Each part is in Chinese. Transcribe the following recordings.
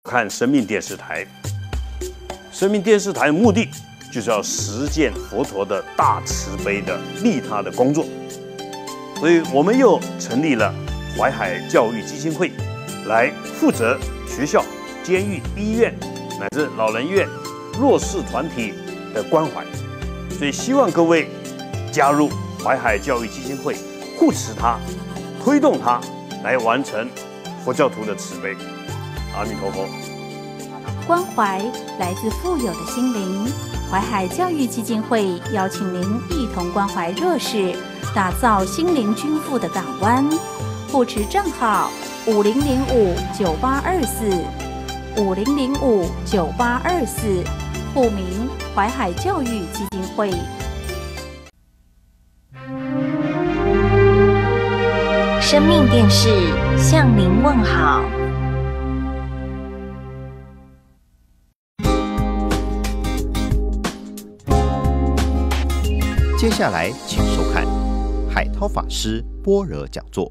看生命电视台。生命电视台的目的就是要实践佛陀的大慈悲的利他的工作，所以我们又成立了淮海教育基金会，来负责学校、监狱、医院乃至老人院、弱势团体的关怀。所以希望各位加入淮海教育基金会，护持它，推动它，来完成佛教徒的慈悲。阿弥陀佛。 关怀来自富有的心灵，淮海教育基金会邀请您一同关怀弱势，打造心灵均富的港湾。护持账号5005-9824，5005-9824，户名淮海教育基金会。 生命电视向您问好。 接下来，请收看海涛法师般若讲座。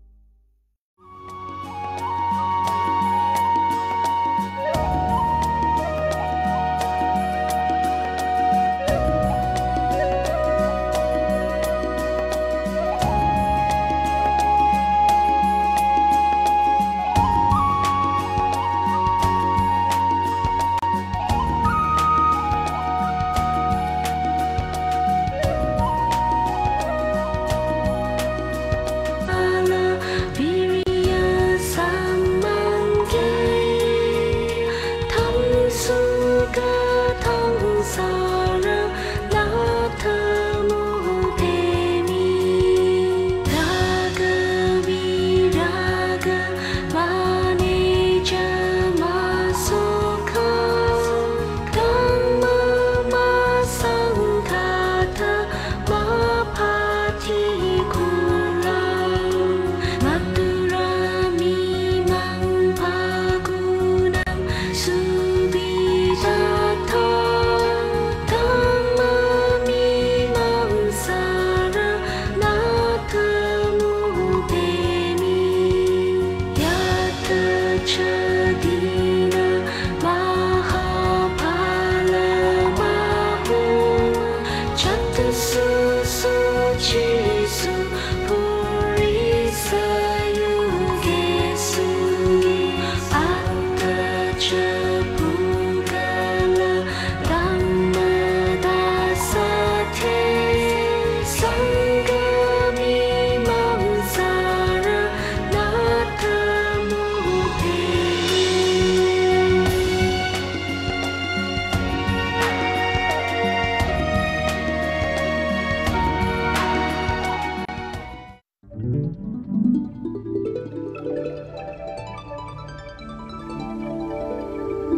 《 。 。 。 。 。 。 。 。 。 。 。 。 。 。 。 。 。 。 。 。 。 。 。 。 。 。 。 。 。 。 。 。 。 。 《 。 。 《 。 《 《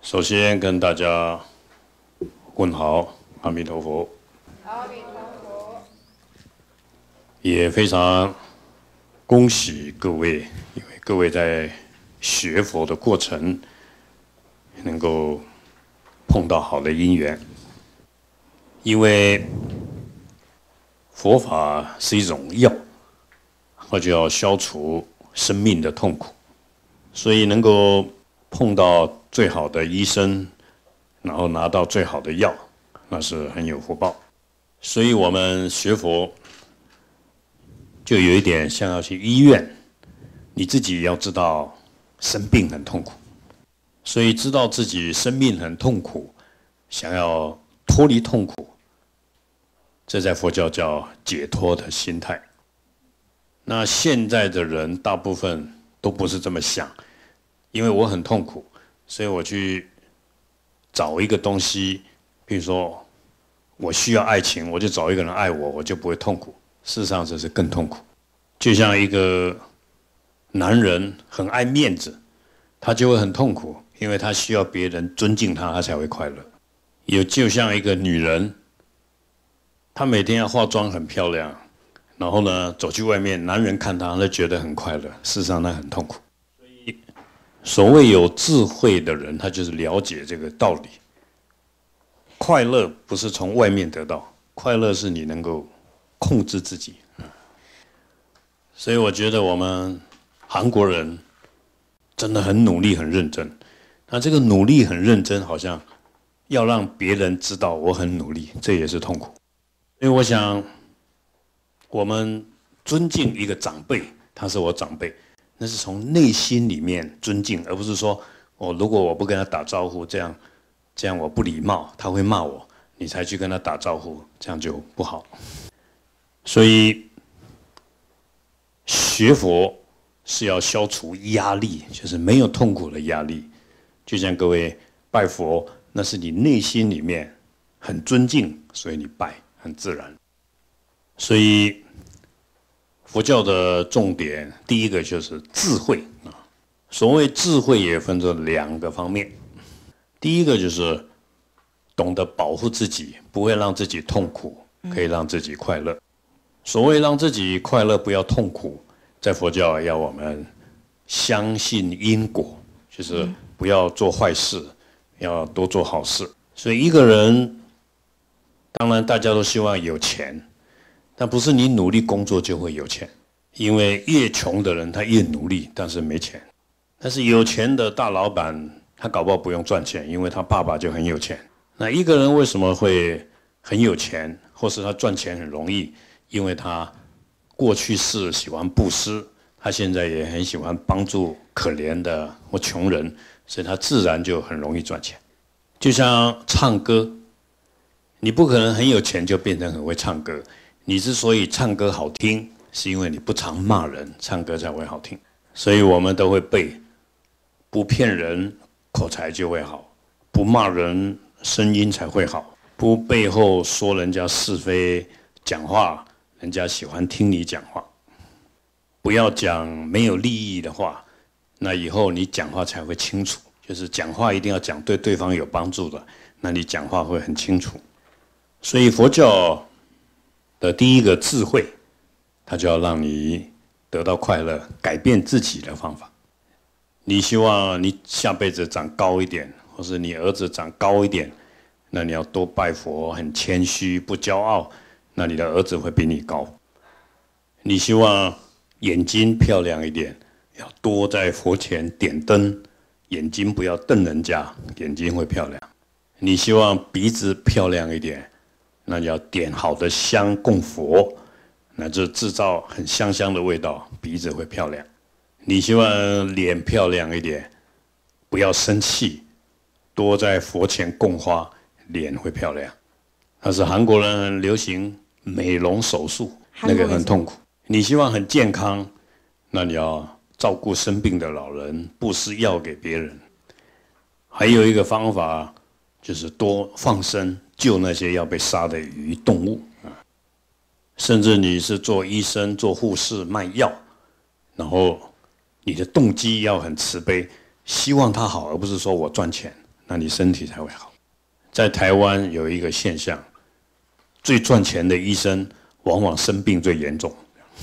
首先跟大家问好，阿弥陀佛。 阿弥陀佛。 也非常恭喜各位，因为各位在学佛的过程能够碰到好的因缘，因为佛法是一种药，它就要消除生命的痛苦，所以能够碰到最好的医生，然后拿到最好的药，那是很有福报。所以我们学佛就有一点像要去医院，你自己要知道生病很痛苦，所以知道自己生命很痛苦，想要脱离痛苦，这在佛教叫解脱的心态。那现在的人大部分都不是这么想，因为我很痛苦，所以我去找一个东西，比如说我需要爱情，我就找一个人爱我，我就不会痛苦。事实上这是更痛苦。就像一个男人很爱面子，他就会很痛苦，因为他需要别人尊敬他，他才会快乐。也就像一个女人，她每天要化妆很漂亮，然后呢走去外面，男人看她，他觉得很快乐，事实上那很痛苦。所以所谓有智慧的人，他就是了解这个道理。快乐不是从外面得到，快乐是你能够控制自己。所以我觉得我们韩国人真的很努力、很认真。那这个努力很认真，好像要让别人知道我很努力，这也是痛苦。因为我想，我们尊敬一个长辈，他是我长辈，那是从内心里面尊敬，而不是说如果我不跟他打招呼，这样我不礼貌，他会骂我，你才去跟他打招呼，这样就不好。所以学佛是要消除压力，就是没有痛苦的压力。就像各位拜佛，那是你内心里面很尊敬，所以你拜，很自然。所以佛教的重点，第一个就是智慧啊。所谓智慧也分作两个方面，第一个就是懂得保护自己，不会让自己痛苦，可以让自己快乐。所谓让自己快乐不要痛苦，在佛教要我们相信因果，就是不要做坏事，要多做好事。所以一个人，当然大家都希望有钱，但不是你努力工作就会有钱，因为越穷的人他越努力，但是没钱。但是有钱的大老板，他搞不好不用赚钱，因为他爸爸就很有钱。那一个人为什么会很有钱，或是他赚钱很容易？因为他过去是喜欢布施，他现在也很喜欢帮助可怜的或穷人，所以他自然就很容易赚钱。就像唱歌，你不可能很有钱就变成很会唱歌，你之所以唱歌好听，是因为你不常骂人，唱歌才会好听。所以我们都会背，不骗人，口才就会好；不骂人，声音才会好；不背后说人家是非，讲话人家喜欢听你讲话。不要讲没有利益的话，那以后你讲话才会清楚。就是讲话一定要讲对对方有帮助的，那你讲话会很清楚。所以佛教的第一个智慧，它就要让你得到快乐，改变自己的方法。你希望你下辈子长高一点，或是你儿子长高一点，那你要多拜佛，很谦虚，不骄傲，那你的儿子会比你高。你希望眼睛漂亮一点，要多在佛前点灯，眼睛不要瞪人家，眼睛会漂亮。你希望鼻子漂亮一点，那你要点好的香供佛，那就制造很香香的味道，鼻子会漂亮。你希望脸漂亮一点，不要生气，多在佛前供花，脸会漂亮。但是韩国人很流行美容手术，那个很痛苦。你希望很健康，那你要照顾生病的老人，布施药给别人。还有一个方法就是多放生，救那些要被杀的鱼动物啊。甚至你是做医生、做护士、卖药，然后你的动机要很慈悲，希望他好，而不是说我赚钱， 那你身体才会好。在台湾有一个现象，最赚钱的医生往往生病最严重。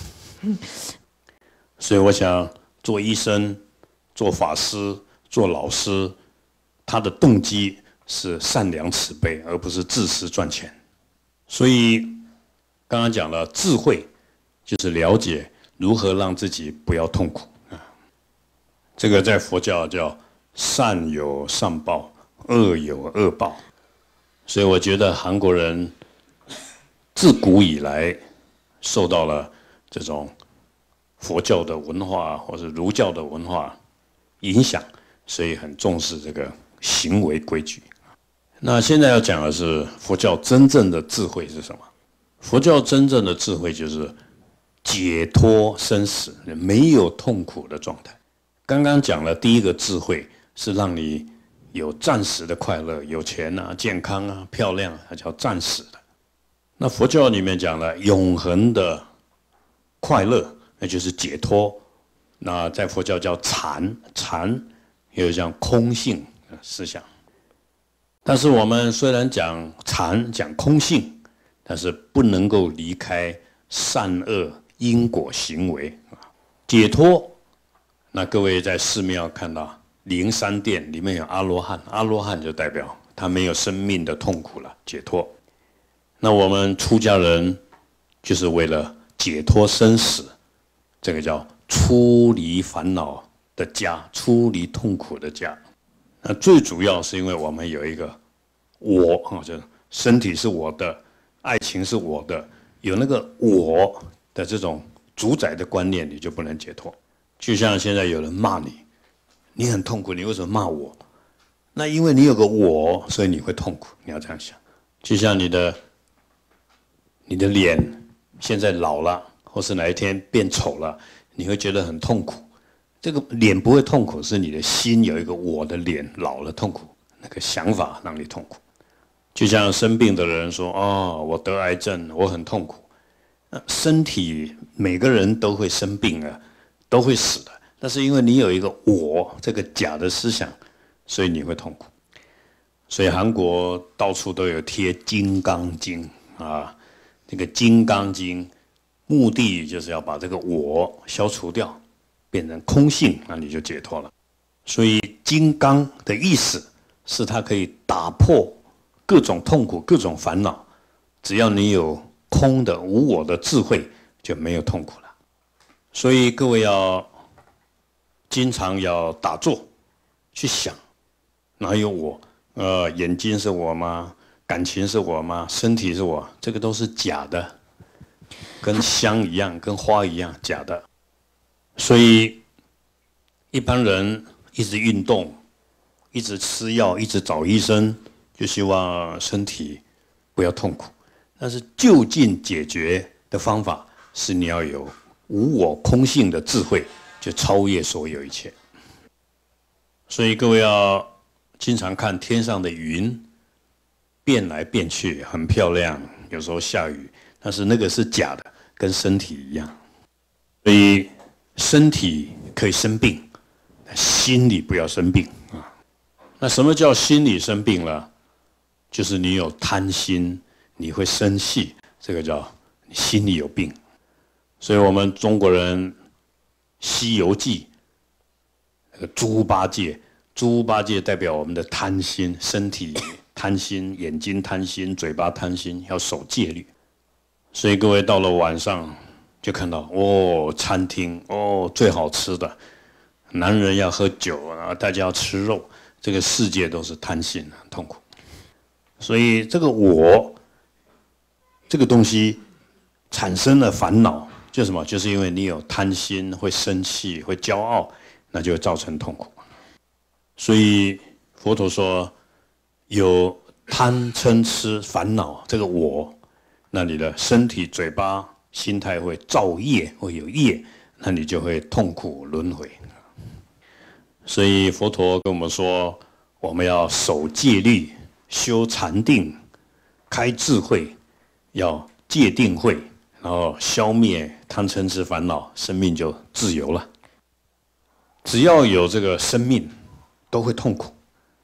所以我想，做医生、做法师、做老师，他的动机是善良慈悲，而不是自私赚钱。所以刚刚讲了，智慧就是了解如何让自己不要痛苦啊。这个在佛教叫善有善报，恶有恶报。所以我觉得韩国人自古以来受到了这种佛教的文化或者儒教的文化影响，所以很重视这个行为规矩。那现在要讲的是佛教真正的智慧是什么？佛教真正的智慧就是解脱生死，没有痛苦的状态。刚刚讲了第一个智慧是让你有暂时的快乐，有钱啊、健康啊、漂亮啊，它叫暂时的。那佛教里面讲了永恒的快乐，那就是解脱。那在佛教叫禅，禅也有讲空性的思想。但是我们虽然讲禅、讲空性，但是不能够离开善恶因果行为解脱。那各位在寺庙看到灵山殿里面有阿罗汉，阿罗汉就代表他没有生命的痛苦了，解脱。那我们出家人就是为了解脱生死，这个叫出离烦恼的家，出离痛苦的家。那最主要是因为我们有一个我啊，就身体是我的，爱情是我的，有那个我的这种主宰的观念，你就不能解脱。就像现在有人骂你，你很痛苦，你为什么骂我？那因为你有个我，所以你会痛苦。你要这样想，就像你的脸现在老了，或是哪一天变丑了，你会觉得很痛苦。这个脸不会痛苦，是你的心有一个我的脸老了痛苦，那个想法让你痛苦。就像生病的人说：“哦，我得癌症，我很痛苦。”身体每个人都会生病啊，都会死的。但是因为你有一个我这个假的思想，所以你会痛苦。所以韩国到处都有贴《金刚经》啊，这个《金刚经》目的就是要把这个我消除掉，变成空性，那你就解脱了。所以金刚的意思是它可以打破各种痛苦、各种烦恼，只要你有空的无我的智慧，就没有痛苦了。所以各位要经常要打坐，去想哪有我？眼睛是我吗？感情是我吗？身体是我？这个都是假的，跟香一样，跟花一样，假的。所以一般人一直运动，一直吃药，一直找医生，就希望身体不要痛苦。但是就近解决的方法是你要有无我空性的智慧，就超越所有一切。所以各位要经常看天上的云变来变去，很漂亮，有时候下雨，但是那个是假的，跟身体一样。所以身体可以生病，心里不要生病啊。那什么叫心理生病了？就是你有贪心，你会生气，这个叫你心里有病。所以我们中国人《西游记》那个猪八戒，猪八戒代表我们的贪心，身体贪心，眼睛贪心，嘴巴贪心，要守戒律。所以各位到了晚上就看到餐厅最好吃的，男人要喝酒啊，大家要吃肉，这个世界都是贪心，很痛苦。所以这个我这个东西产生了烦恼，就是什么？就是因为你有贪心，会生气，会骄傲，那就会造成痛苦。所以佛陀说，有贪嗔痴烦恼这个我，那你的身体、嘴巴、心态会造业，会有业，那你就会痛苦轮回。所以佛陀跟我们说，我们要守戒律，修禅定，开智慧，要戒定慧，然后消灭贪嗔痴烦恼，生命就自由了。只要有这个生命，都会痛苦，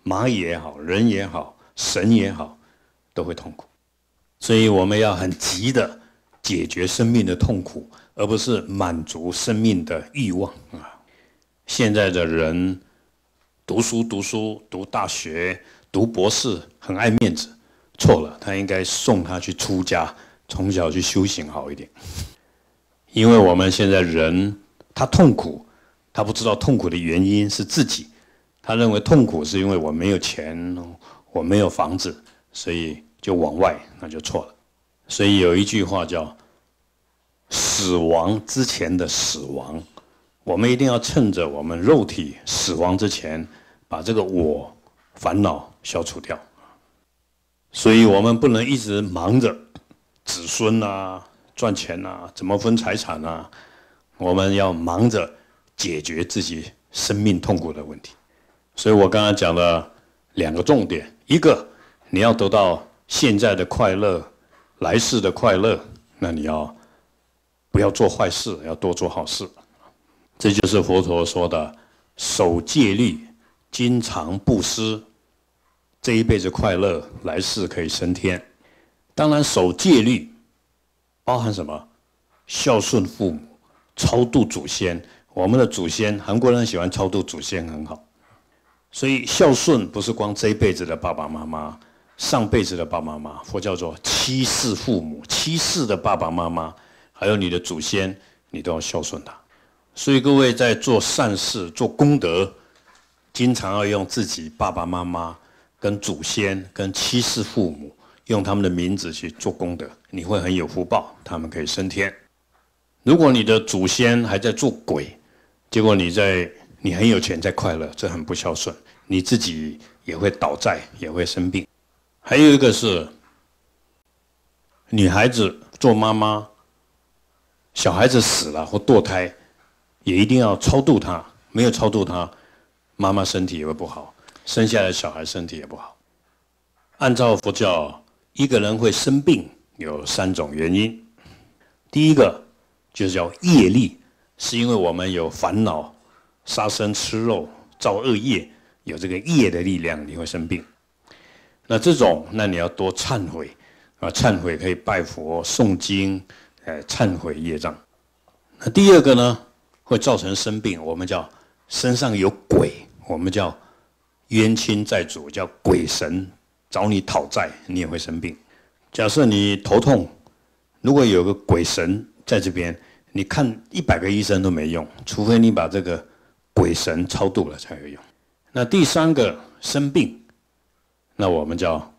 蚂蚁也好，人也好，神也好，都会痛苦。所以我们要很急的解决生命的痛苦，而不是满足生命的欲望啊！现在的人读书，读大学，读博士，很爱面子，错了，他应该送他去出家，从小去修行好一点。因为我们现在人他痛苦，他不知道痛苦的原因是自己，他认为痛苦是因为我没有钱，我没有房子，所以就往外，那就错了。所以有一句话叫死亡之前的死亡，我们一定要趁着我们肉体死亡之前，把这个我烦恼消除掉。所以我们不能一直忙着子孙啊、赚钱啊、怎么分财产啊，我们要忙着解决自己生命痛苦的问题。所以我刚刚讲了2个重点，一个你要得到现在的快乐，来世的快乐，那你要不要做坏事，要多做好事。这就是佛陀说的守戒律，经常布施，这一辈子快乐，来世可以升天。当然守戒律包含什么？孝顺父母，超度祖先。我们的祖先，韩国人喜欢超度祖先，很好。所以孝顺不是光这一辈子的爸爸妈妈，上辈子的爸爸妈妈，佛教做7世父母，7世的爸爸妈妈，还有你的祖先，你都要孝顺他。所以各位在做善事、做功德，经常要用自己爸爸妈妈、跟祖先、跟7世父母，用他们的名字去做功德，你会很有福报，他们可以升天。如果你的祖先还在做鬼，结果你很有钱在快乐，这很不孝顺，你自己也会倒债，也会生病。还有一个是女孩子做妈妈，小孩子死了或堕胎，也一定要超度他，没有超度他，妈妈身体也会不好，生下来的小孩身体也不好。按照佛教，一个人会生病有3种原因。第一个就是叫业力，是因为我们有烦恼，杀生吃肉，造恶业，有这个业的力量，你会生病。那你要多忏悔啊，忏悔可以拜佛、诵经，忏悔业障。那第二个呢，会造成生病，我们叫身上有鬼，我们叫冤亲债主，叫鬼神找你讨债，你也会生病。假设你头痛，如果有个鬼神在这边，你看100个医生都没用，除非你把这个鬼神超度了才有用。那第3个生病，那我们叫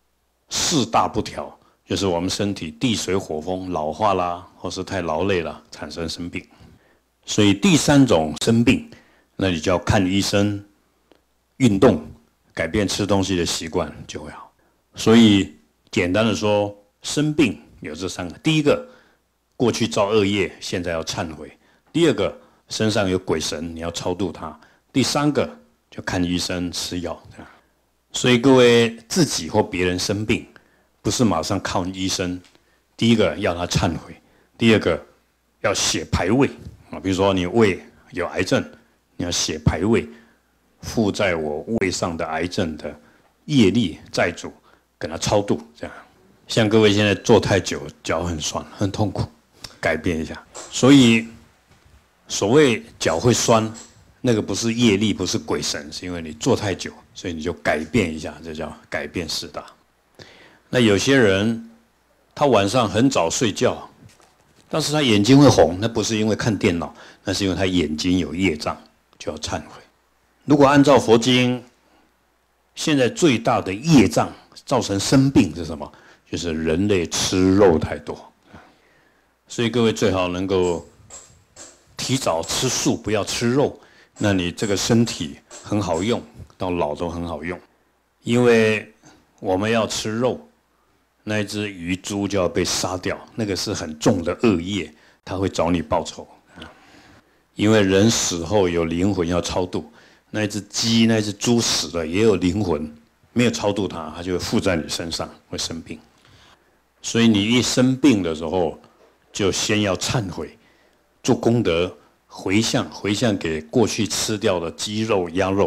4大不调，就是我们身体地水火风老化啦，或是太劳累了，产生生病。所以第3种生病，那你就要看医生，运动，改变吃东西的习惯就会好。所以简单的说，生病有这3个：第一个，过去造恶业，现在要忏悔；第二个，身上有鬼神，你要超度他；第3个，就看医生吃药。所以各位自己或别人生病，不是马上靠医生，第一个要他忏悔，第二个要写牌位啊，比如说你胃有癌症，你要写牌位，附在我胃上的癌症的业力债主，跟他超度，这样。像各位现在坐太久，脚很酸，很痛苦，改变一下。所以所谓脚会酸，那个不是业力，不是鬼神，是因为你坐太久，所以你就改变一下，这叫改变4大。那有些人他晚上很早睡觉，但是他眼睛会红，那不是因为看电脑，那是因为他眼睛有业障，就要忏悔。如果按照佛经，现在最大的业障造成生病是什么？就是人类吃肉太多。所以各位最好能够提早吃素，不要吃肉，那你这个身体很好用，到老都很好用。因为我们要吃肉，那一只鱼猪就要被杀掉，那个是很重的恶业，他会找你报仇。因为人死后有灵魂要超度，那一只鸡、那一只猪死了也有灵魂，没有超度它，它就会附在你身上，会生病。所以你一生病的时候，就先要忏悔，做功德，回向给过去吃掉的鸡肉、鸭肉，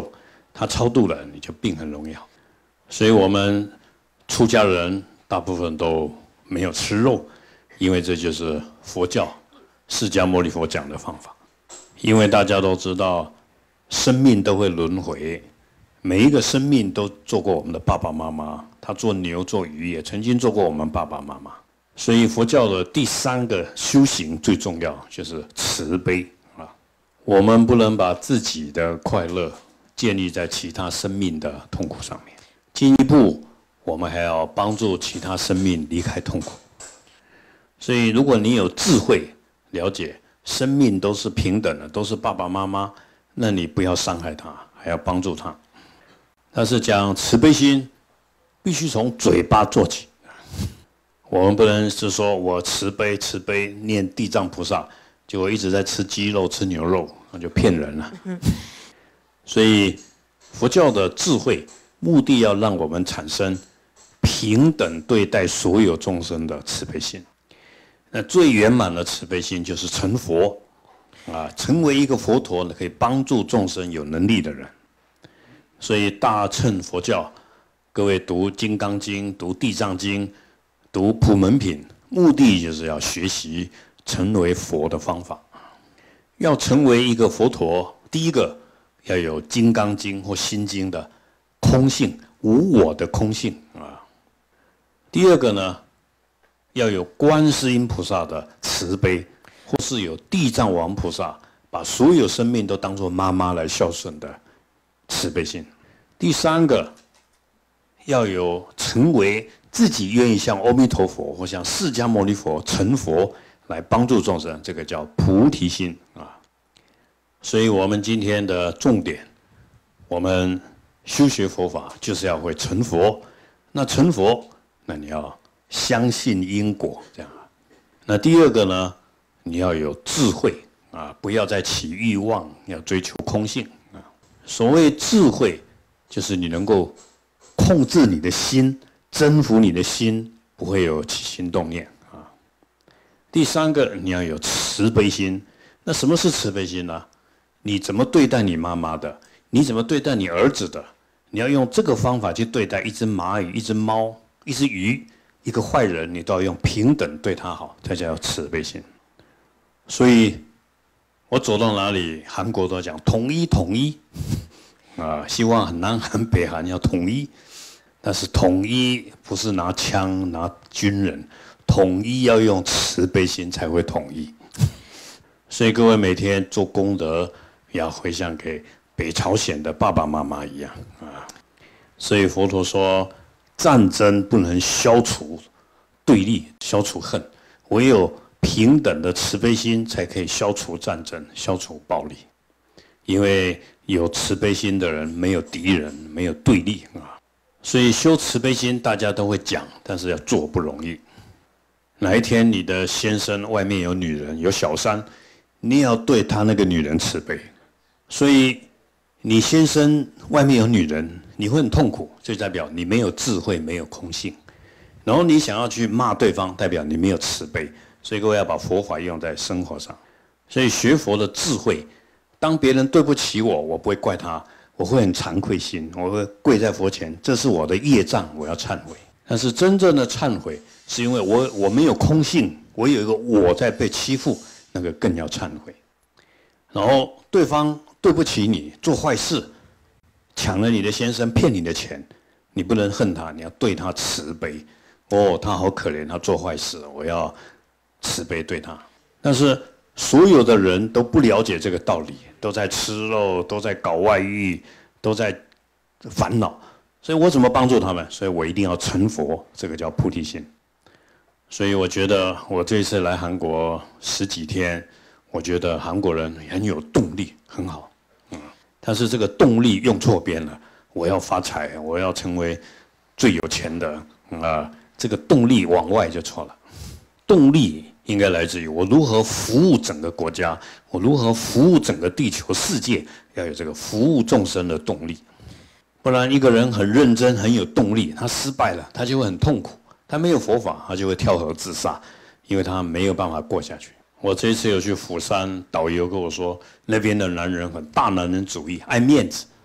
他超度了，你就病很容易好。所以我们出家人大部分都没有吃肉，因为这就是佛教释迦牟尼佛讲的方法。因为大家都知道，生命都会轮回，每一个生命都做过我们的爸爸妈妈，他做牛做鱼也曾经做过我们爸爸妈妈。所以佛教的第3个修行最重要就是慈悲啊！我们不能把自己的快乐建立在其他生命的痛苦上面。进一步，我们还要帮助其他生命离开痛苦。所以，如果你有智慧，了解生命都是平等的，都是爸爸妈妈，那你不要伤害他，还要帮助他。但是讲慈悲心，必须从嘴巴做起。我们不能是说我慈悲慈悲念地藏菩萨，结果一直在吃鸡肉吃牛肉，那就骗人了。所以佛教的智慧目的要让我们产生平等对待所有众生的慈悲心。那最圆满的慈悲心就是成佛啊，成为一个佛陀可以帮助众生有能力的人。所以大乘佛教，各位读《金刚经》、读《地藏经》、读《普门品》，目的就是要学习成为佛的方法。要成为一个佛陀，第一个要有《金刚经》或《心经》的空性、无我的空性啊。第二个呢，要有观世音菩萨的慈悲，或是有地藏王菩萨把所有生命都当作妈妈来孝顺的慈悲心。第3个，要有成为自己愿意像阿弥陀佛或像释迦牟尼佛成佛来帮助众生，这个叫菩提心啊。所以我们今天的重点，我们修学佛法就是要会成佛。那成佛，那你要相信因果，这样。那第2个呢，你要有智慧啊，不要再起欲望，要追求空性啊。所谓智慧，就是你能够控制你的心，征服你的心，不会有起心动念啊。第3个，你要有慈悲心。那什么是慈悲心呢？你怎么对待你妈妈的？你怎么对待你儿子的？你要用这个方法去对待一只蚂蚁、一只猫、一只鱼、一个坏人，你都要用平等对他好，这叫慈悲心。所以，我走到哪里，韩国都讲统一统一啊，希望南韩、北韩要统一。但是统一不是拿枪拿军人，统一要用慈悲心才会统一。所以各位每天做功德，要回向给北朝鲜的爸爸妈妈一样啊。所以佛陀说，战争不能消除对立、消除恨，唯有平等的慈悲心才可以消除战争、消除暴力。因为有慈悲心的人，没有敌人，没有对立啊。所以修慈悲心，大家都会讲，但是要做不容易。哪一天你的先生外面有女人，有小三，你也要对他那个女人慈悲。所以你先生外面有女人，你会很痛苦，就代表你没有智慧，没有空性。然后你想要去骂对方，代表你没有慈悲。所以各位要把佛法用在生活上。所以学佛的智慧，当别人对不起我，我不会怪他，我会很惭愧心，我会跪在佛前，这是我的业障，我要忏悔。但是真正的忏悔，是因为我没有空性，我有一个我在被欺负，那个更要忏悔。然后对方对不起你，做坏事，抢了你的先生，骗你的钱，你不能恨他，你要对他慈悲。哦，他好可怜，他做坏事，我要慈悲对他。但是所有的人都不了解这个道理，都在吃肉，都在搞外遇，都在烦恼。所以我怎么帮助他们？所以我一定要成佛，这个叫菩提心。所以我觉得我这一次来韩国10几天，我觉得韩国人很有动力，很好。但是这个动力用错边了，我要发财，我要成为最有钱的这个动力往外就错了。动力应该来自于我如何服务整个国家，我如何服务整个地球世界，要有这个服务众生的动力。不然一个人很认真很有动力，他失败了，他就会很痛苦，他没有佛法，他就会跳河自杀，因为他没有办法过下去。我这一次有去釜山，导游跟我说，那边的男人很大男人主义，爱面子，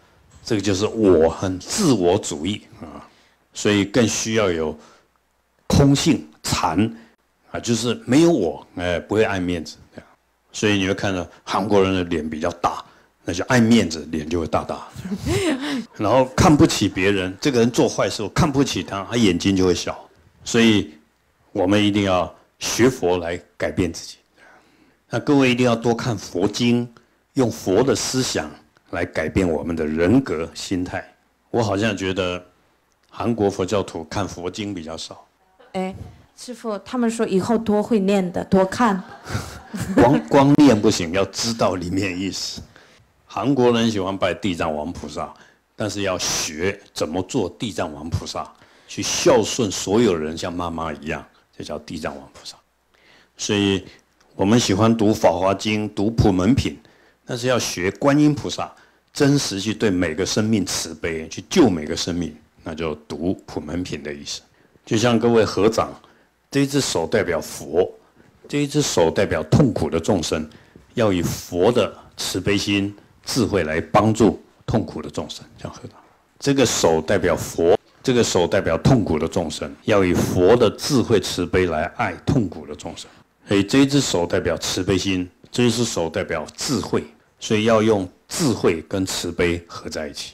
这个就是我很自我主义啊，所以更需要有空性禅啊，就是没有我，不会爱面子。所以你会看到韩国人的脸比较大，那就爱面子，脸就会大大。然后看不起别人，这个人做坏事，我看不起他，他眼睛就会小。所以我们一定要学佛来改变自己。那各位一定要多看佛经，用佛的思想来改变我们的人格心态。我好像觉得韩国佛教徒看佛经比较少。 师父，他们说以后多会念的，多看。 光念不行，要知道里面意思。韩国人喜欢拜地藏王菩萨，但是要学怎么做地藏王菩萨，去孝顺所有人，像妈妈一样，这叫地藏王菩萨。所以我们喜欢读《法华经》、读《普门品》，但是要学观音菩萨，真实去对每个生命慈悲，去救每个生命，那就读《普门品》的意思。就像各位合掌，这一只手代表佛，这一只手代表痛苦的众生，要以佛的慈悲心、智慧来帮助痛苦的众生，这样合掌。这个手代表佛，这个手代表痛苦的众生，要以佛的智慧慈悲来爱痛苦的众生。所以这一只手代表慈悲心，这一只手代表智慧，所以要用智慧跟慈悲合在一起。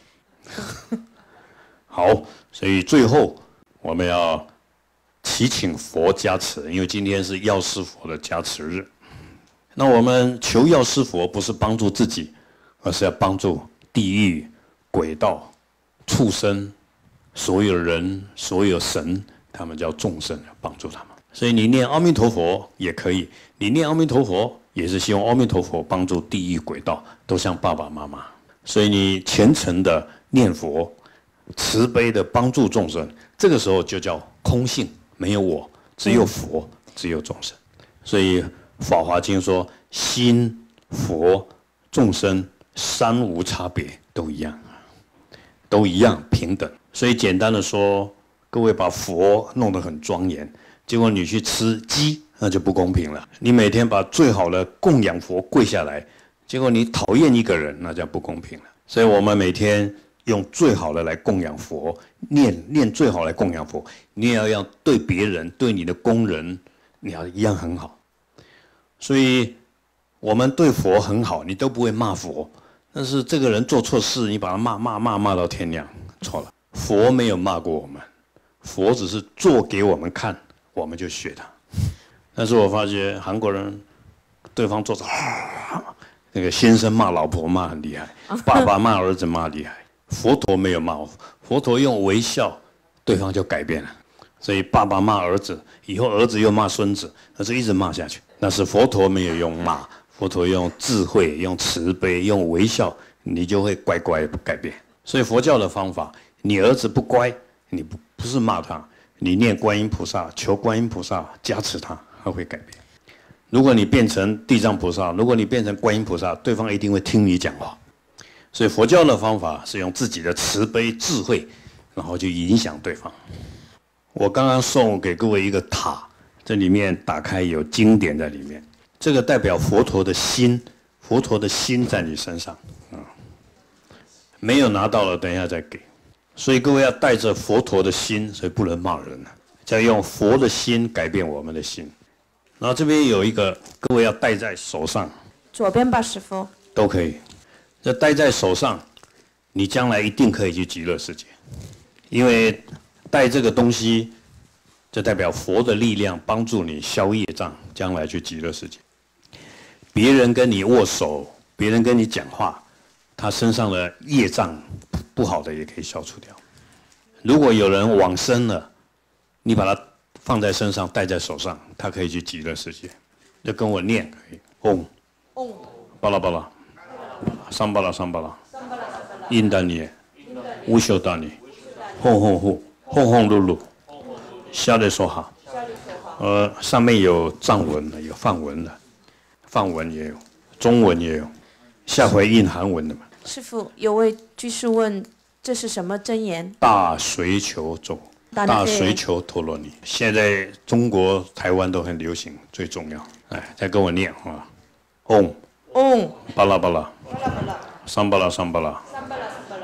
好，所以最后我们要祈请佛加持，因为今天是药师佛的加持日。那我们求药师佛不是帮助自己，而是要帮助地狱、鬼道、畜生、所有人、所有神，他们叫众生，要帮助他们。所以你念阿弥陀佛也可以，你念阿弥陀佛也是希望阿弥陀佛帮助地狱、鬼道，都像爸爸妈妈。所以你虔诚的念佛，慈悲的帮助众生，这个时候就叫空性，没有我，只有佛，只有众生。所以《法华经》说，心、佛、众生三无差别，都一样，都一样平等。所以简单的说，各位把佛弄得很庄严，结果你去吃鸡，那就不公平了。你每天把最好的供养佛跪下来，结果你讨厌一个人，那叫不公平了。所以我们每天用最好的来供养佛，念最好来供养佛，你也要对别人，对你的工人，你要一样很好。所以我们对佛很好，你都不会骂佛，但是这个人做错事，你把他骂到天亮，错了。佛没有骂过我们，佛只是做给我们看，我们就学他。但是我发觉韩国人，对方做错，那个先生骂老婆骂很厉害，爸爸骂儿子骂厉害。佛陀没有骂我，佛陀用微笑，对方就改变了。所以爸爸骂儿子，以后儿子又骂孙子，那是一直骂下去。但是佛陀没有用骂，佛陀用智慧、用慈悲、用微笑，你就会乖乖改变。所以佛教的方法，你儿子不乖，你不是骂他，你念观音菩萨，求观音菩萨加持他，他会改变。如果你变成地藏菩萨，如果你变成观音菩萨，对方一定会听你讲话。所以佛教的方法是用自己的慈悲智慧，然后去影响对方。我刚刚送给各位一个塔，这里面打开有经典在里面，这个代表佛陀的心，佛陀的心在你身上啊。没有拿到了，等一下再给。所以各位要带着佛陀的心，所以不能骂人，要用佛的心改变我们的心。然后这边有一个，各位要戴在手上， 左边吧，师父。 都可以。这戴在手上，你将来一定可以去极乐世界，因为戴这个东西，就代表佛的力量帮助你消业障，将来去极乐世界。别人跟你握手，别人跟你讲话，他身上的业障不好的也可以消除掉。如果有人往生了，你把它放在身上，戴在手上，他可以去极乐世界。就跟我念可以，嗡，巴拉巴拉。桑巴拉桑巴拉，印达尼，乌修达尼，轰轰呼，轰轰噜噜，下来说哈。上面有藏文的，有梵文的，梵文也有，中文也有，下回印韩文的嘛。 师父，有位居士问，这是什么真言？ 大随求咒，大随求陀罗尼。现在中国台湾都很流行，最重要。哎，再跟我念啊，嗡， 嗡， 巴拉巴拉。桑巴拉桑巴拉，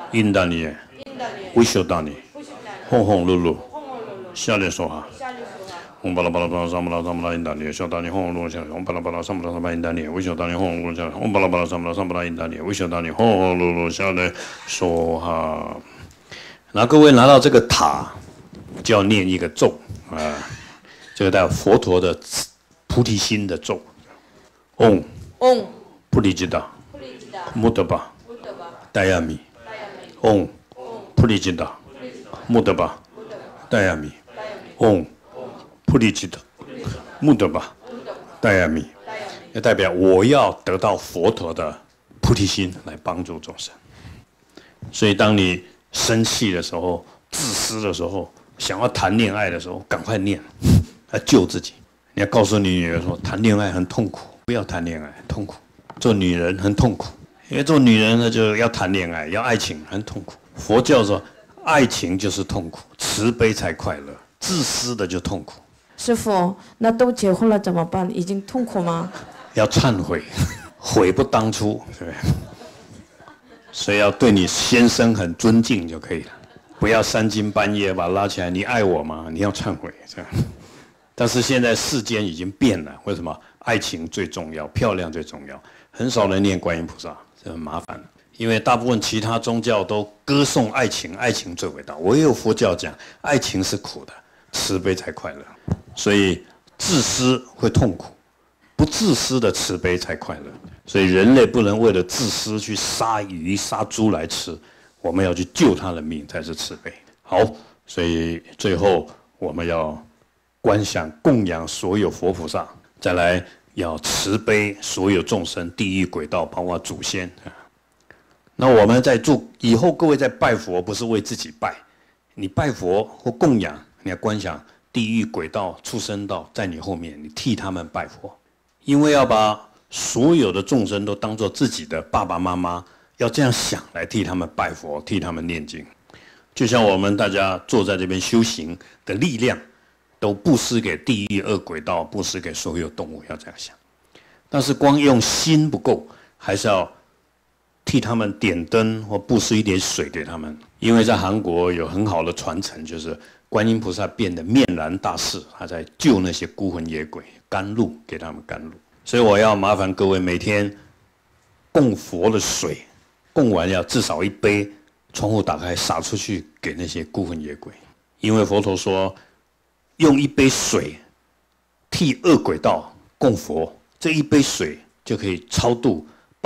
印达尼，维修达尼，轰轰噜噜，下列说哈。轰巴拉巴拉巴拉萨姆拉萨姆拉印达尼，小达尼轰轰噜噜下，轰巴拉巴拉萨姆拉萨姆拉印达尼，维修达尼轰轰噜噜下，轰巴拉巴拉萨姆拉萨姆拉印达尼，维修达尼轰轰噜噜下列说哈。然后各位拿到这个塔，就要念一个咒啊，这个带有佛陀的菩提心的咒，嗡菩提吉达，穆德巴，戴亚米，嗡菩提吉达，穆德巴，戴亚米，嗡菩提吉达，穆德巴，戴亚米，也代表我要得到佛陀的菩提心来帮助众生。所以当你生气的时候、自私的时候、想要谈恋爱的时候，赶快念，来救自己。你要告诉你女儿说，谈恋爱很痛苦，不要谈恋爱，痛苦。做女人很痛苦，因为做女人呢就要谈恋爱，要爱情，很痛苦。佛教说，爱情就是痛苦，慈悲才快乐，自私的就痛苦。 师父，那都结婚了怎么办？已经痛苦吗？ 要忏悔，悔不当初，对不对？所以要对你先生很尊敬就可以了，不要三更半夜把他拉起来，你爱我吗？你要忏悔这样。但是现在世间已经变了，为什么？爱情最重要，漂亮最重要，很少人念观音菩萨，这很麻烦。因为大部分其他宗教都歌颂爱情，爱情最伟大。唯有佛教讲，爱情是苦的，慈悲才快乐。所以自私会痛苦，不自私的慈悲才快乐。所以人类不能为了自私去杀鱼杀猪来吃，我们要去救他的命才是慈悲。好，所以最后我们要观想供养所有佛菩萨，再来要慈悲所有众生，地狱鬼道包括祖先。那我们在做以后，各位在拜佛不是为自己拜，你拜佛或供养，你要观想地狱鬼道畜生道在你后面，你替他们拜佛，因为要把所有的众生都当作自己的爸爸妈妈，要这样想来替他们拜佛，替他们念经。就像我们大家坐在这边修行的力量，都布施给地狱恶鬼道，布施给所有动物，要这样想。但是光用心不够，还是要替他们点灯或布施一点水给他们。因为在韩国有很好的传承，就是观音菩萨变得面然大士，他在救那些孤魂野鬼，甘露给他们甘露。所以我要麻烦各位每天供佛的水，供完要至少一杯，窗户打开洒出去给那些孤魂野鬼。因为佛陀说，用一杯水替恶鬼道供佛，这一杯水就可以超度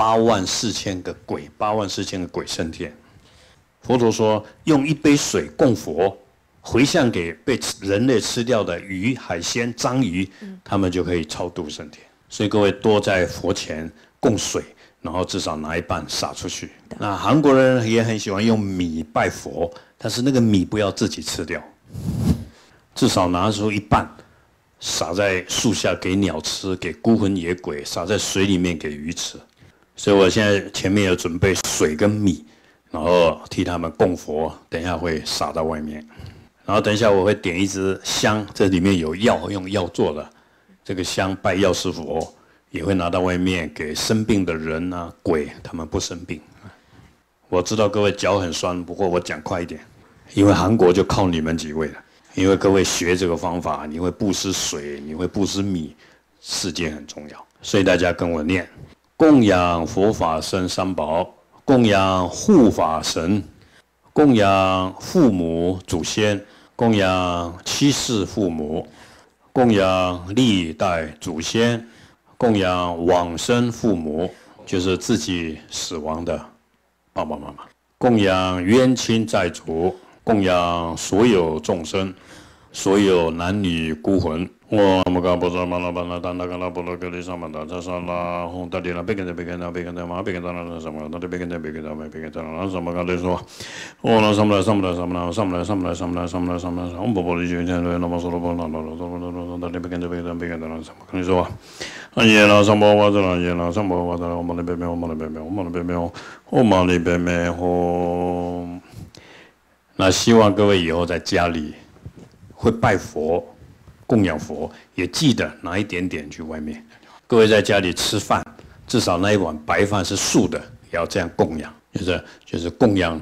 84000个鬼，84000个鬼升天。佛陀说，用一杯水供佛，回向给被人类吃掉的鱼、海鲜、章鱼，他们就可以超度升天。所以各位多在佛前供水，然后至少拿一半洒出去。那韩国人也很喜欢用米拜佛，但是那个米不要自己吃掉，至少拿出一半，撒在树下给鸟吃，给孤魂野鬼；撒在水里面给鱼吃。所以我现在前面有准备水跟米，然后替他们供佛，等一下会撒到外面。然后等一下我会点一支香，这里面有药，用药做的。这个香拜药师佛，也会拿到外面给生病的人啊、鬼，他们不生病。我知道各位脚很酸，不过我讲快一点，因为韩国就靠你们几位了。因为各位学这个方法，你会布施水，你会布施米，世界很重要，所以大家跟我念：供养佛法僧三宝，供养护法神，供养父母祖先，供养七世父母，供养历代祖先，供养往生父母，就是自己死亡的爸爸妈妈，供养冤亲债主，供养所有众生，所有男女孤魂。我们干不着嘛拉巴拉达那个拉布罗格里上曼达扎沙拉红大地拉贝根的贝根的贝根的马贝根的那什么，那的贝根的贝根的贝根的那什么干的说，我那什么来什么来什么来什么来什么来什么来什么来什么来，我们不理解现在那么说了不那那的贝根的贝根的贝根的那什么跟你说，啊耶那什么我这那耶那什么我这我们那边没有我们那边没有我们那边没有我们那边没有。那希望各位以后在家里会拜佛。供养佛也记得拿一点点去外面。各位在家里吃饭，至少那一碗白饭是素的，也要这样供养，就是供养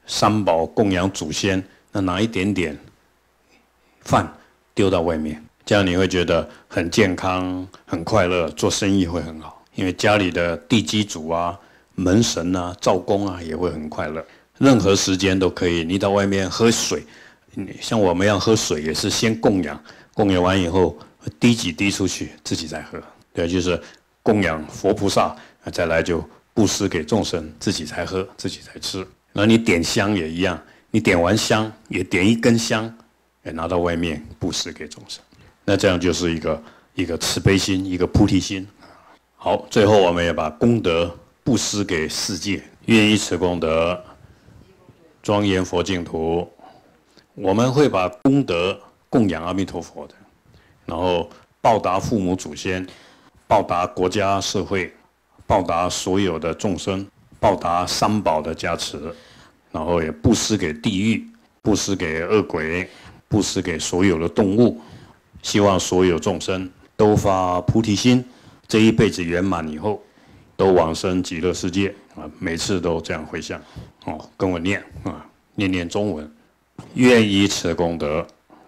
三宝供养祖先，那拿一点点饭丢到外面，这样你会觉得很健康、很快乐，做生意会很好。因为家里的地基主啊、门神啊、灶公啊也会很快乐。任何时间都可以，你到外面喝水，像我们要喝水也是先供养，供养完以后滴几滴出去，自己再喝。对，就是供养佛菩萨，再来就布施给众生，自己才喝，自己才吃。然后你点香也一样，你点完香也点一根香，也拿到外面布施给众生。那这样就是一个慈悲心，一个菩提心。好，最后我们也把功德布施给世界，愿以此功德庄严佛净土。我们会把功德供养阿弥陀佛的，然后报答父母祖先，报答国家社会，报答所有的众生，报答三宝的加持，然后也布施给地狱，布施给恶鬼，布施给所有的动物。希望所有众生都发菩提心，这一辈子圆满以后，都往生极乐世界啊！每次都这样回向，哦，跟我念啊，念中文。愿以此功德，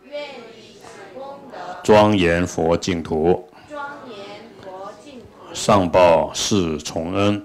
庄严佛净土，上报四重恩，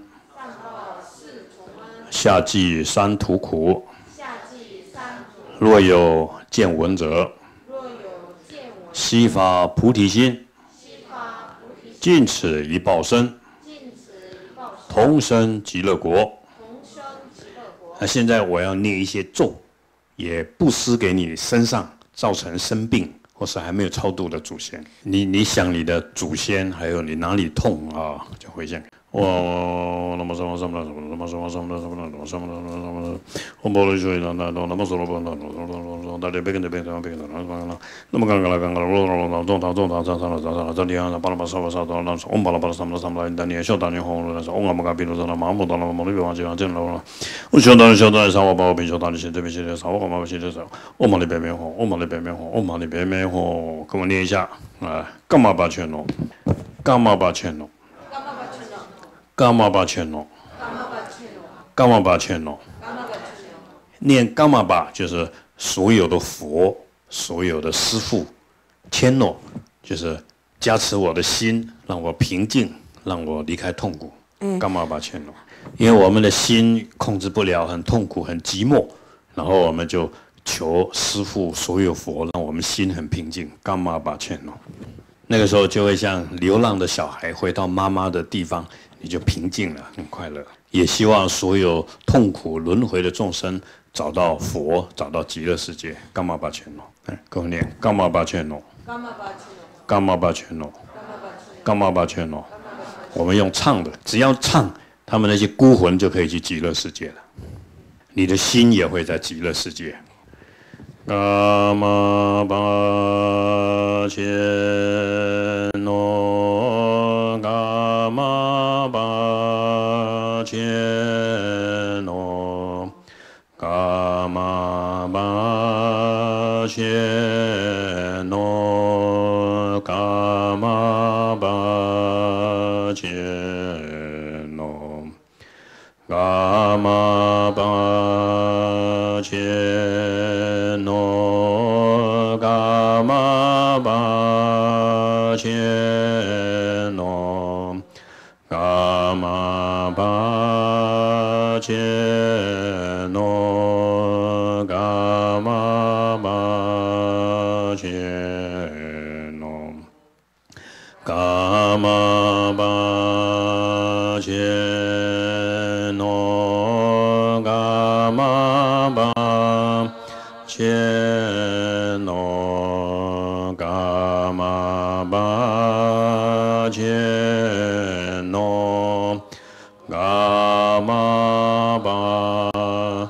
下济三途苦。若有见闻者，悉发菩提心，尽此一报身，同生极乐国。那现在我要念一些咒，也布施给你身上造成生病或是还没有超度的祖先。你想你的祖先，还有你哪里痛啊，就回向。哦，那么什么什么什么什么什么什么什么什么什么什么，我不能说那么说了不那大家别跟着别跟着别跟着那么刚刚中堂这里啊，巴拉巴沙巴沙到那我巴拉巴拉三巴三巴，但你小当年红了，我们比如说那马木到那么别忘记了进了，我小当年啥我把我比小当年现在比现在啥我嘛现在啥，我嘛那边红，我嘛那边红，我嘛那边红，跟我念一下啊，干嘛把钱弄？干嘛把钱弄？伽玛巴钱诺，伽玛巴钱诺，念伽玛巴就是所有的佛，所有的师父，千诺就是加持我的心，让我平静，让我离开痛苦。伽玛巴钱诺，因为我们的心控制不了，很痛苦，很寂寞，然后我们就求师父所有佛，让我们心很平静。伽玛巴钱诺，那个时候就会像流浪的小孩回到妈妈的地方。你就平静了，很快乐。也希望所有痛苦轮回的众生找到佛，找到极乐世界。伽玛巴钱诺，跟我念伽玛巴钱诺，伽玛巴钱诺，伽玛巴钱诺。我们用唱的，只要唱，他们那些孤魂就可以去极乐世界了。你的心也会在极乐世界。伽玛巴钱诺，伽玛巴钱诺，伽玛巴钱诺，伽玛巴钱诺，伽玛巴钱诺，伽玛巴钱诺，伽玛巴钱诺，伽玛巴钱诺，伽玛巴钱诺，伽玛巴钱诺，伽玛巴钱诺，伽玛巴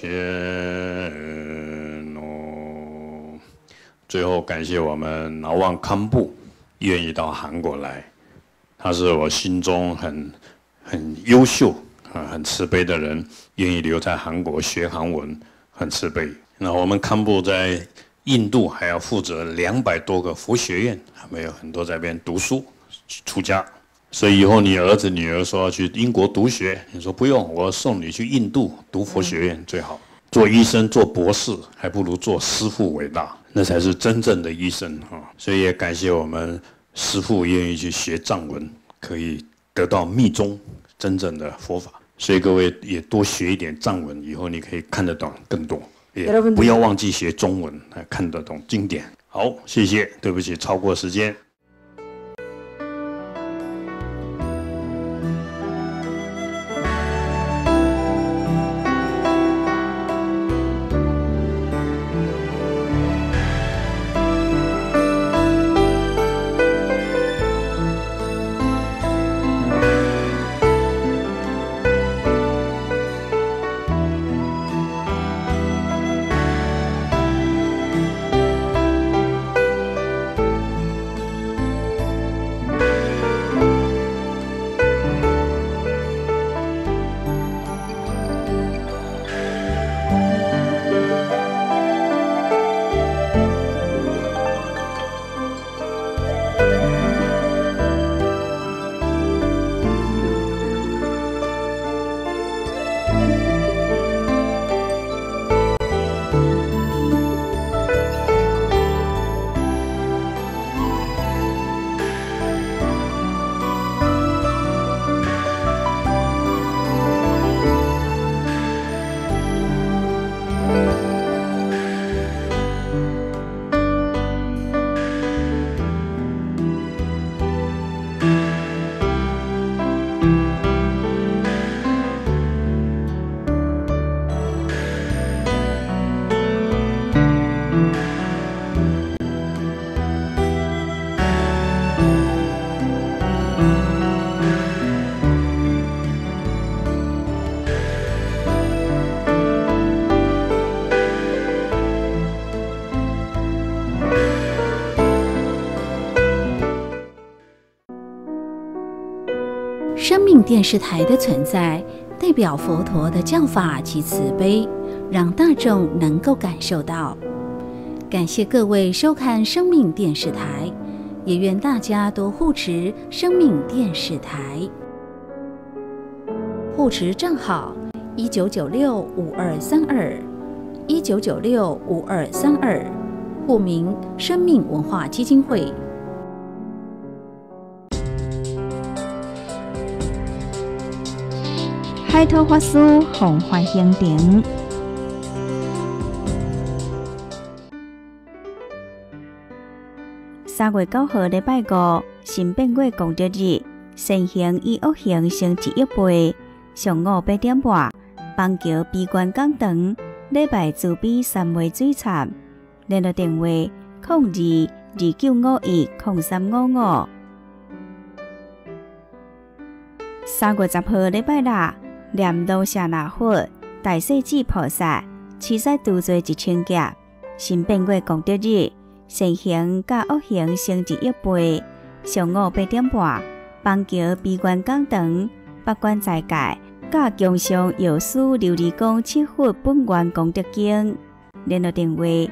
钱诺。最后感谢我们劳旺康布愿意到韩国来，他是我心中很优秀很慈悲的人，愿意留在韩国学韩文，很慈悲。那我们康布在印度还要负责200多个佛学院，还没有很多在那边读书出家。所以以后你儿子女儿说要去英国读学，你说不用，我送你去印度读佛学院最好。 做医生、做博士，还不如做师父伟大，那才是真正的医生啊！所以也感谢我们师父愿意去学藏文，可以得到密宗真正的佛法。所以各位也多学一点藏文，以后你可以看得懂更多，也不要忘记学中文，看得懂经典。好，谢谢，对不起，超过时间。 生命电视台的存在，代表佛陀的教法及慈悲，让大众能够感受到。感谢各位收看生命电视台，也愿大家多护持生命电视台。护持账号19965232，19965232，户名生命文化基金会。 海涛法师弘法行程，3月9號禮拜5，新變卦功德日，善行與惡行成一倍。上午8點半，邦橋閉關講堂，禮拜自比3月水摻。聯絡電話0229510355。3月10號禮拜六。念羅舍那佛、大勢至菩薩，七彩度罪1000劫。新變卦功德日，善行甲惡行成一倍。上午8點半，邦橋閉關講堂，八關齋戒，甲供上藥師琉璃光7佛本願功德經。聯絡電話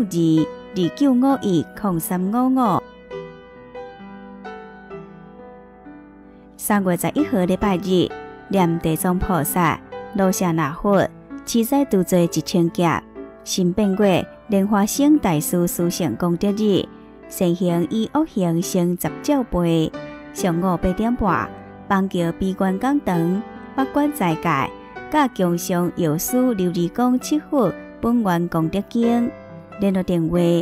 0229510355。3月11號禮拜日。念地藏菩薩、羅舍那佛、七彩度罪1000劫。新變卦蓮花生大師殊勝功德日，善行與惡行成10兆倍。上午8點半，邦橋閉關講堂，八關齋戒，甲供上藥師琉璃光7佛本願功德經。聯絡電話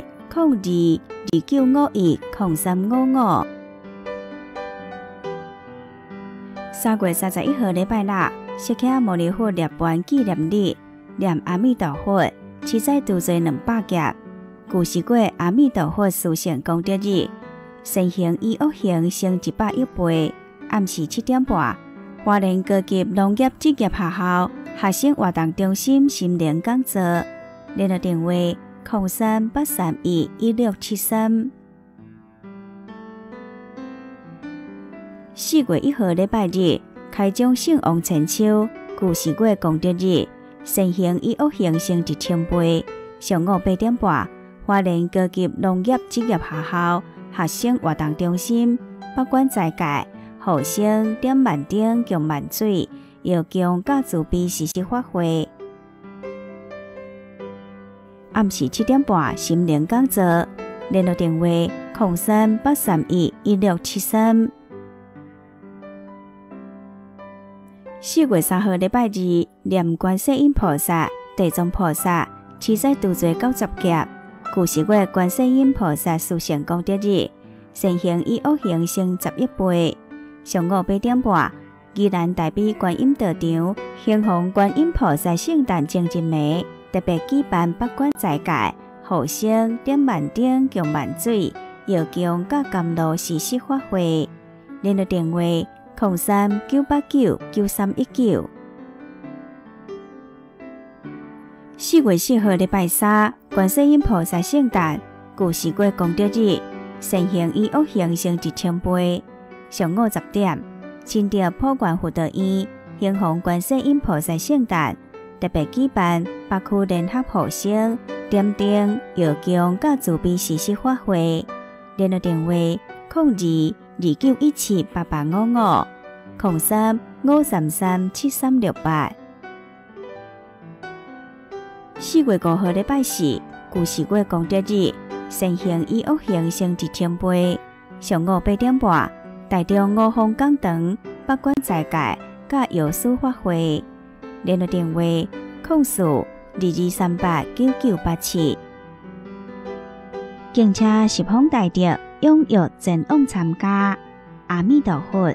0229510355。3月31號禮拜六，釋迦牟尼佛涅槃紀念日，念阿彌陀佛，七彩度罪200劫。舊時過阿彌陀佛殊勝功德日，善行與惡行成101倍。暗時7點半，花蓮高級農業職業學校學生活動中心心靈講座。聯絡電話0383311673。4月1號禮拜日，開張聖王千秋，舊時過功德日，善行與惡行成1000倍。上午8點半，花蓮高級農業職業學校學生活動中心，八關齋戒，學生點萬燈供萬水，又供教慈悲實施法會。 暗时7点半心灵讲座，联络电话03-831-1673。4月3號禮拜二，念觀世音菩薩、地藏菩薩、七彩度罪90劫，舊時月觀世音菩薩殊勝功德日，善行以惡行成11倍。上午8點半，宜蘭大悲觀音道場興奉觀音菩薩聖誕正真暝，特別舉辦八關齋戒、護生、點萬燈、供萬水、搖供甲甘露施食法會。聯絡電話03-989-9319。4月4號禮拜三，觀世音菩薩聖誕，舊時月功德日，善行以惡行成1000倍。上午10點，親到普賢輔導院興奉觀世音菩薩聖誕，特別舉辦北區聯合護生、點燈、搖供甲慈悲施食法會。聯絡電話02-2917-8855 03-533-7368。4月5號禮拜四，舊時月功德日，善行以惡行成1000倍。上午8點半，台中5峰講堂八關齋戒甲藥師法會。聯絡電話04-2238-9987。敬請十方大德踴躍前往參加。阿彌陀佛。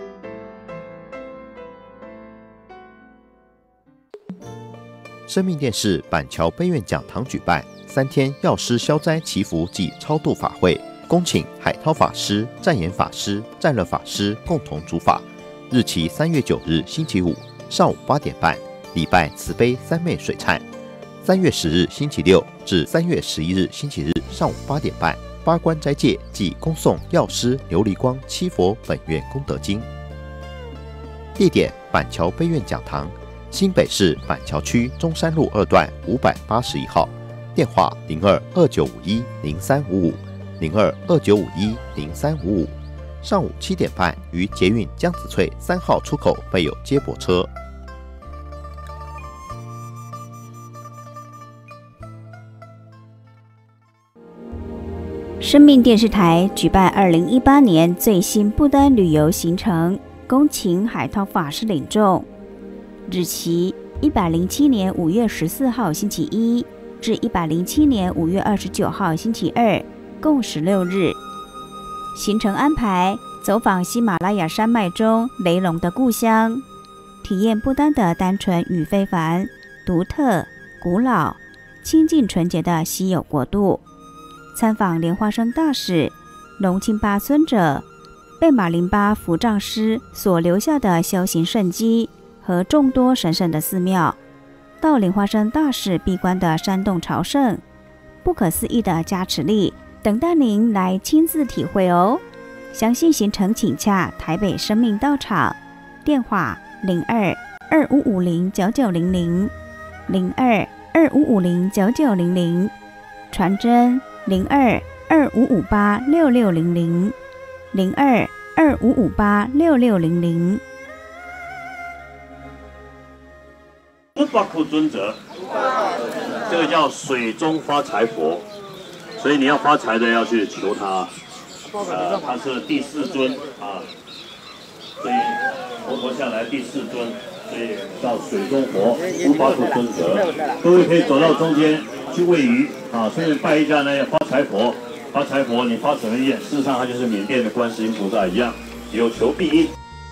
生命电视板桥悲愿讲堂举办3天药师消灾祈福暨超度法会，恭请海涛法师、湛言法师、湛乐法师共同主法。日期3月9日星期五上午8点半，礼拜慈悲三昧水忏。3月10日星期六至3月11日星期日上午8点半，八关斋戒暨恭诵药师琉璃光七佛本愿功德经。地点板桥悲愿讲堂，新北市板桥区中山路2段581号，电话02-2951-0355 02-2951-0355。上午7点半于捷运江子翠3号出口备有接驳车。 生命电视台举办2018年最新不丹旅游行程，恭请海涛法师领众。日期107年5月14号星期一至107年5月29号星期二，共16日。行程安排：走访喜马拉雅山脉中雷龙的故乡，体验不丹的单纯与非凡、独特、古老、清净纯洁的稀有国度。参访莲花生大使、龙钦巴尊者、贝玛林巴伏藏师所留下的修行圣迹和众多神圣的寺庙，到莲花生大使闭关的山洞朝圣，不可思议的加持力等待您来亲自体会哦。详细行程请洽台北生命道场，电话02-2550-9900 02-2550-9900，传真02-2558-6600 02-2558-6600。 乌巴库尊者，这个叫水中发财佛，所以你要发财的要去求他。他是第4尊啊，所以活佛下来第4尊，所以叫水中佛乌巴库尊者。各位可以走到中间去喂鱼啊，顺便拜一下那个发财佛。发财佛，你发什么愿？事实上，它就是缅甸的观世音菩萨一样，有求必应。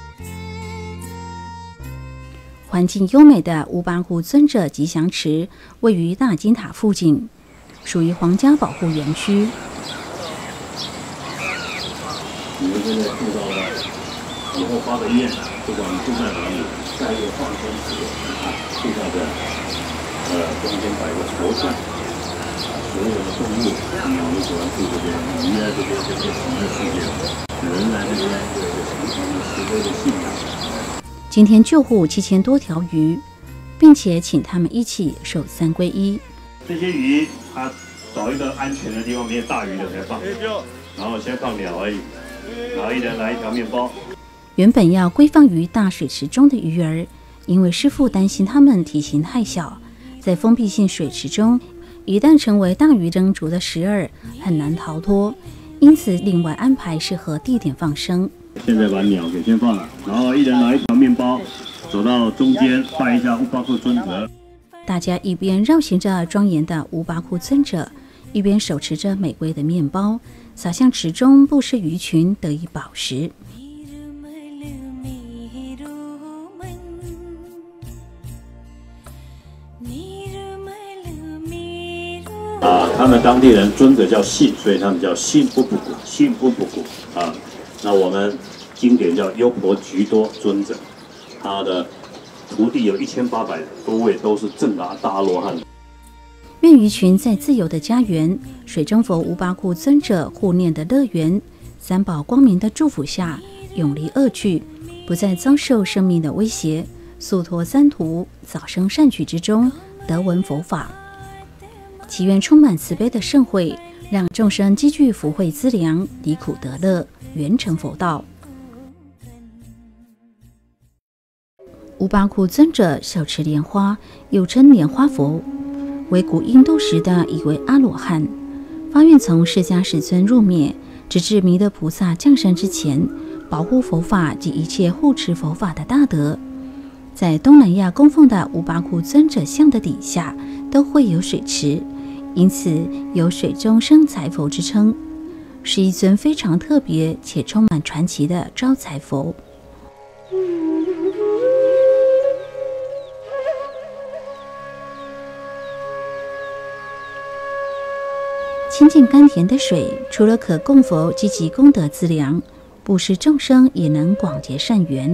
环境优美的乌巴库尊者吉祥池位于大金塔附近，属于皇家保护园区。 你们现在做到了以后发的愿，不管你住在哪里，在一个放生池树下的中间摆个佛像，所有的动物你喜欢住这边，鱼在这边就可以行在世界，人来这边就形成了慈悲的信仰。 今天救护7000多条鱼，并且请他们一起守3皈依。 这些鱼，它找一个安全的地方，没有大鱼的才放，然后先放鸟而已，然后一人来一条面包。 原本要归放于大水池中的鱼儿，因为师父担心它们体型太小，在封闭性水池中一旦成为大鱼蒸煮的时饵，很难逃脱，因此另外安排适合地点放生。 现在把鸟给先放了，然后一人拿一条面包，走到中间拜一下乌巴库尊者。 大家一边绕行着庄严的乌巴库尊者，一边手持着美味的面包，撒向池中，布施鱼群得以饱食。 他们当地人尊者叫信，所以他们叫信布布古，信布布古啊。那我们经典叫优婆居多尊者，他的徒弟有1800多位，都是正大罗汉。 愿鱼群在自由的家园、水中佛乌巴库尊者护念的乐园、三宝光明的祝福下，永离恶趣，不再遭受生命的威胁，速脱三途，早生善趣之中，得闻佛法。祈愿充满慈悲的盛会，让众生积聚福慧资粮，离苦得乐，圆成佛道。乌巴库尊者手持莲花，又称莲花佛，为古印度时的一位阿罗汉，发愿从释迦世尊入灭，直至弥勒菩萨降生之前，保护佛法及一切护持佛法的大德。在东南亚供奉的乌巴库尊者像的底下，都会有水池，因此有水中生财佛之称，是一尊非常特别且充满传奇的招财佛。清净甘甜的水，除了可供佛积极功德资粮，布施众生也能广结善缘。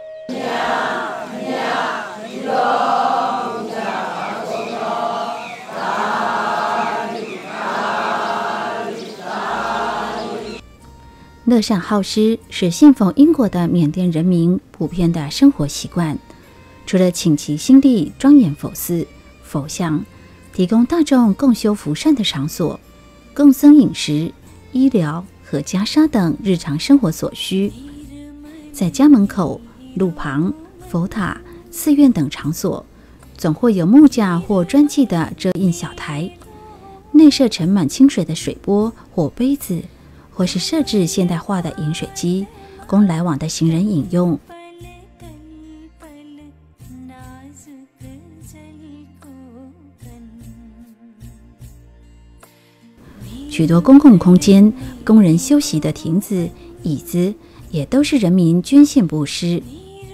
乐善好施是信奉因果的缅甸人民普遍的生活习惯。除了请其心力庄严佛寺、佛像，提供大众共修福善的场所，供僧饮食、医疗和袈裟等日常生活所需。在家门口、路旁、佛塔、寺院等场所，总会有木架或砖砌的遮荫小台，内设盛满清水的水钵或杯子，或是设置现代化的饮水机，供来往的行人饮用。许多公共空间、供人休息的亭子、椅子，也都是人民捐献布施。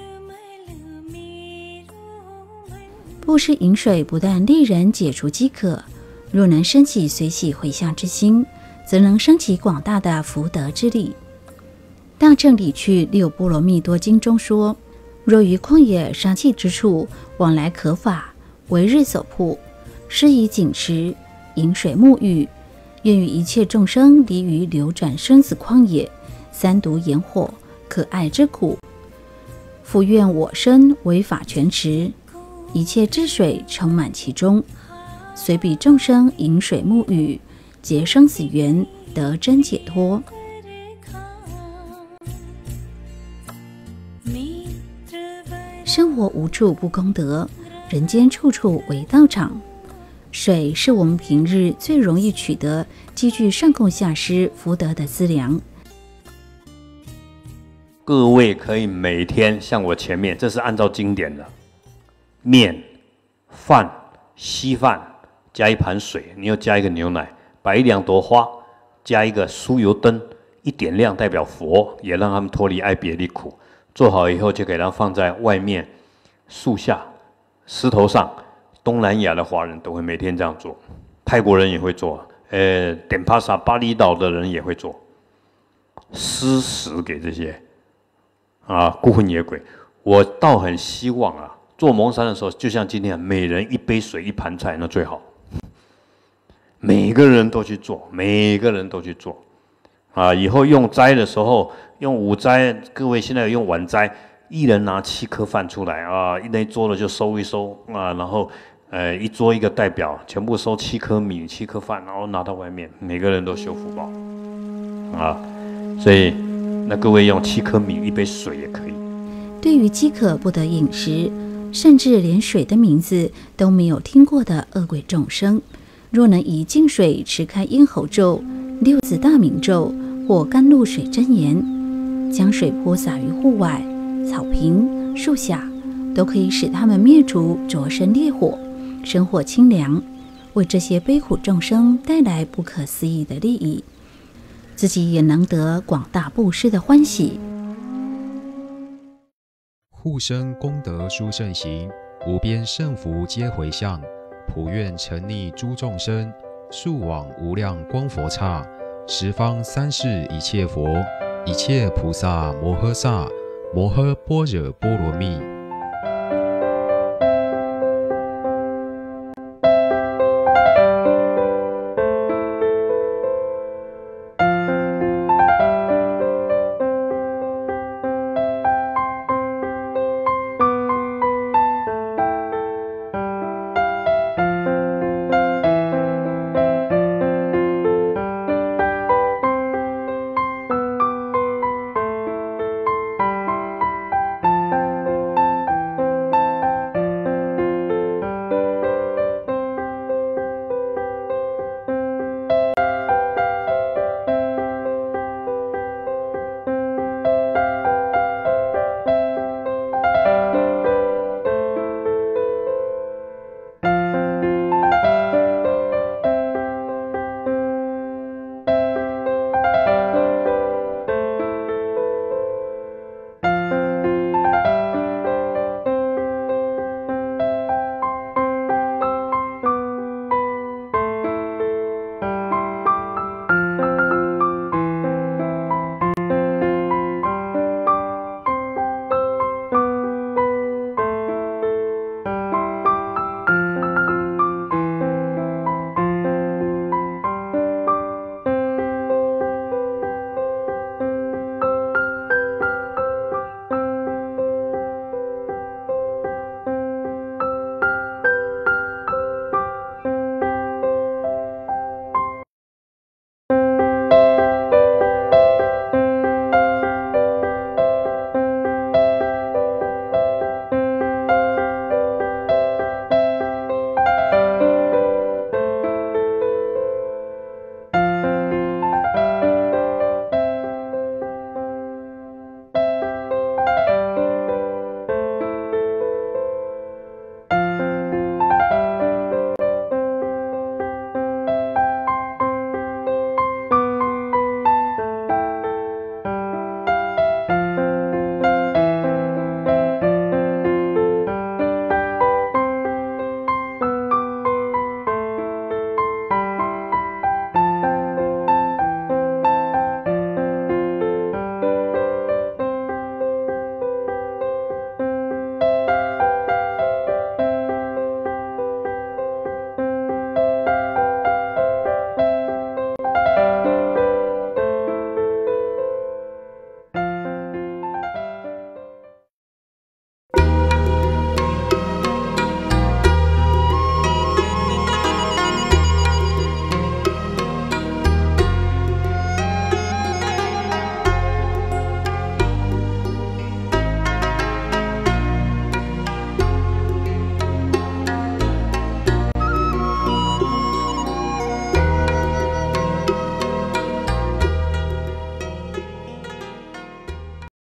布施饮水不但利人解除饥渴，若能升起随喜回向之心，则能升起广大的福德之力。大正理趣六波罗蜜多经中说：若于旷野杀气之处，往来可法，为日所铺，施以井池，饮水沐浴，愿与一切众生离于流转生死旷野、三毒炎火、可爱之苦。复愿我身为法泉池，一切智水充满其中，随彼众生饮水沐浴，结生死缘，得真解脱。生活无处不功德，人间处处为道场。水是我们平日最容易取得、积聚上供下施福德的资粮。 各位可以每天像我前面，这是按照经典的面、饭、稀饭，加一盘水，你又加一个牛奶，摆一两朵花，加一个酥油灯，一点亮代表佛，也让他们脱离爱别离苦。做好以后，就给它放在外面树下、石头上。东南亚的华人都会每天这样做，泰国人也会做，典帕萨巴厘岛的人也会做，施食给这些孤魂野鬼。我倒很希望做蒙山的时候，就像今天，每人一杯水、一盘菜，那最好。每个人都去做，每个人都去做，以后用斋的时候，用午斋，各位现在有用晚斋，一人拿7颗饭出来那桌的就收一收然后一桌一个代表，全部收7颗米、7颗饭，然后拿到外面，每个人都修福报所以那各位用7颗米、一杯水也可以。 对于饥渴不得饮食，甚至连水的名字都没有听过的恶鬼众生， 若能以净水持开咽喉咒、六字大明咒或甘露水真言，将水泼洒于户外、草坪、树下，都可以使他们灭除灼身烈火，生活清凉，为这些悲苦众生带来不可思议的利益，自己也能得广大布施的欢喜。 护生功德殊胜行，无边胜福皆回向，普愿沉溺诸众生，速往无量光佛刹，十方三世一切佛，一切菩萨摩诃萨，摩诃般若波罗蜜。